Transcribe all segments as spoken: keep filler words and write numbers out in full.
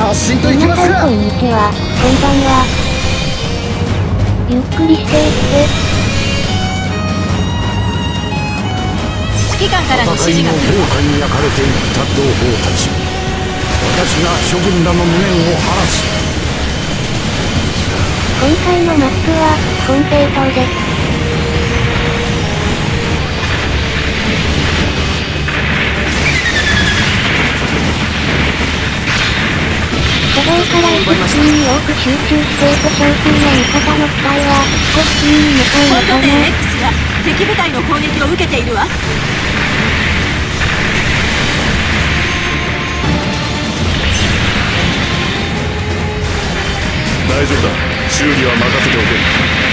発進といきますか。 皆さんこんにちは、こんばんは。ゆっくりしていって。 指揮官からの指示が来る。 戦いの砲火に焼かれていった同胞たち、私が諸軍らの無念を晴らし。 今回のマップは金平糖です。初動からいちチームに多く集中していく将軍や味方の機体は少しチームに向かうのかな。 本拠点 X が敵部隊の攻撃を受けているわ。 大丈夫だ、修理は任せておけ。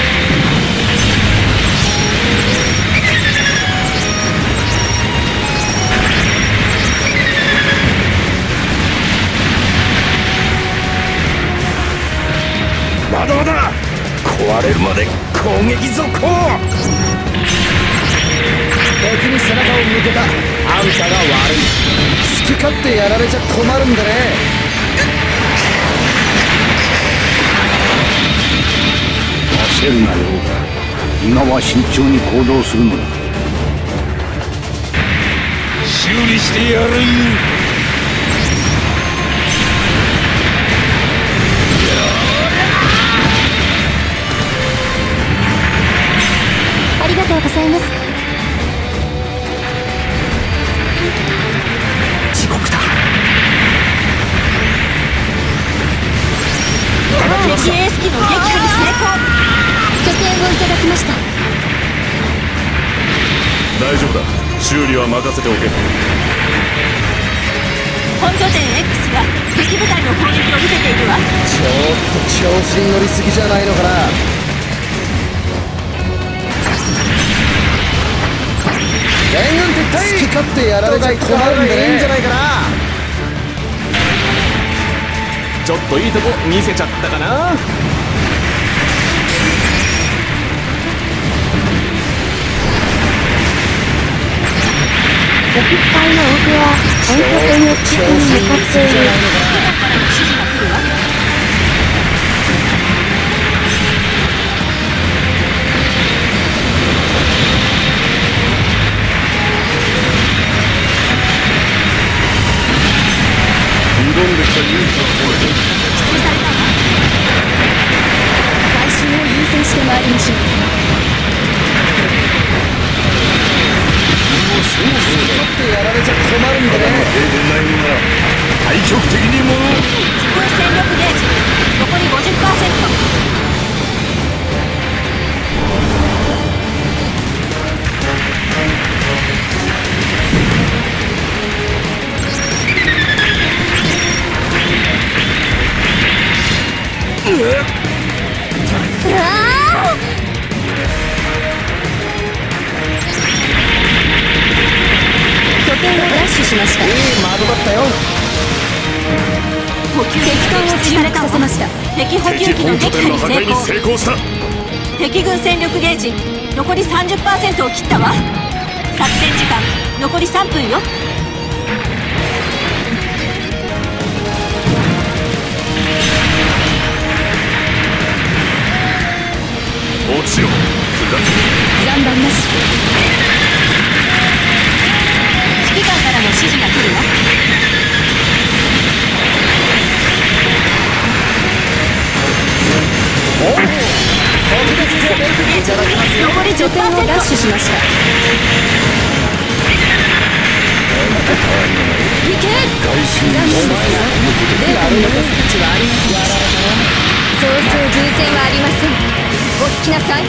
まだまだ壊れるまで攻撃続行。 敵に背中を向けたあんたが悪い。好き勝手やられちゃ困るんでね。 焦るなよ。今は慎重に行動するのだ。修理してやる。 ありがとうございます。 地獄だ。 敵エース機の撃破に成功。 拠点をいただきました。 大丈夫だ、修理は任せておけ。 本拠点 X が敵部隊の攻撃を受けているわ。 ちょっと調子に乗りすぎじゃないのかな。全軍撤退。好き勝手やられちゃ困るんでね。いいんじゃないかな。 ちょっといいとこ見せちゃったかな。 敵機体の多くは本拠点 X に向かっている。 指揮官からの指示が来るわ。 挑んできた勇気の方へ。 指示されたわ。 回収を優先してまいりましょう。 好き勝手やられちゃ困るんでね。 停電ないのなら対極的にも自分戦力ゲージ残り ごじゅっパーセント。 うわー拠点をダッシュしました。 いい窓だったよ。 補給敵艦を撃墜されたわ。 させました。 敵補給敵機の撃本拠点の破破に成壊に成功。 功した。 敵軍戦力ゲージ残り さんじゅっパーセント を切ったわ。作戦時間残りさんぷんよ。 落ちろ、 残弾なし。 指揮官からの指示が来るわ。 おお、特別戦力ゲージ残り じゅっパーセント。 ダッシュしました。行け。 外周残念ですがデータに残す価値はありません。そうそう偶然はありません。お聞きなさい。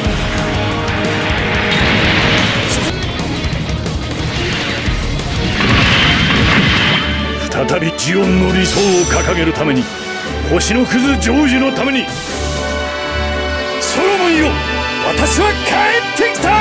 再びジオンの理想を掲げるために、星のくず成就のために、ソロモンよ、私は帰ってきた。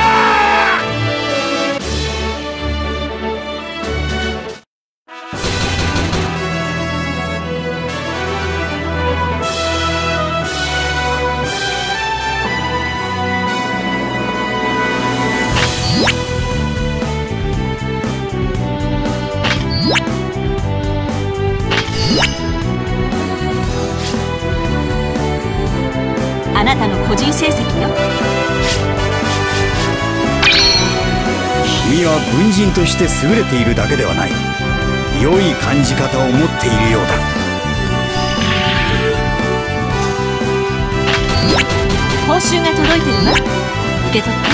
たの個人成績よ。 君は軍人として優れているだけではない。良い感じ方を持っているようだ。 報酬が届いてるわ。受け取って。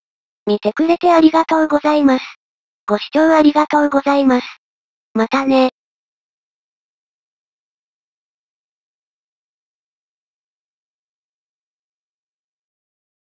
見てくれてありがとうございます。ご視聴ありがとうございます。またね。